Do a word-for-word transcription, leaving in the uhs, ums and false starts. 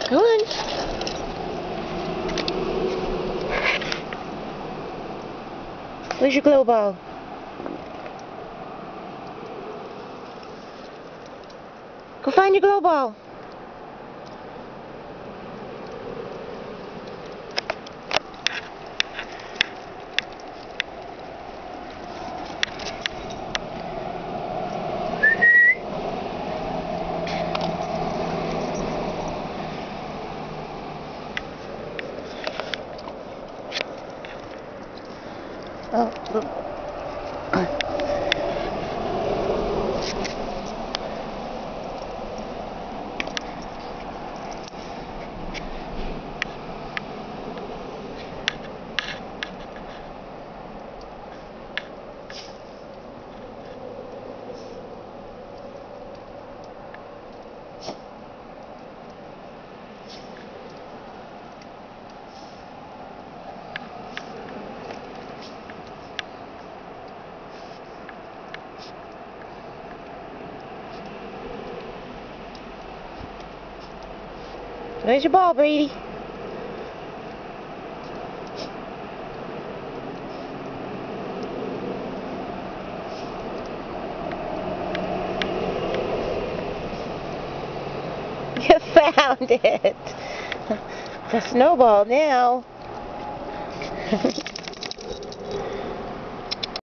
Come on. Where's your glow ball? Go find your glow ball. Oh, look. Where's your ball, Brady? You found it. It's a snowball now.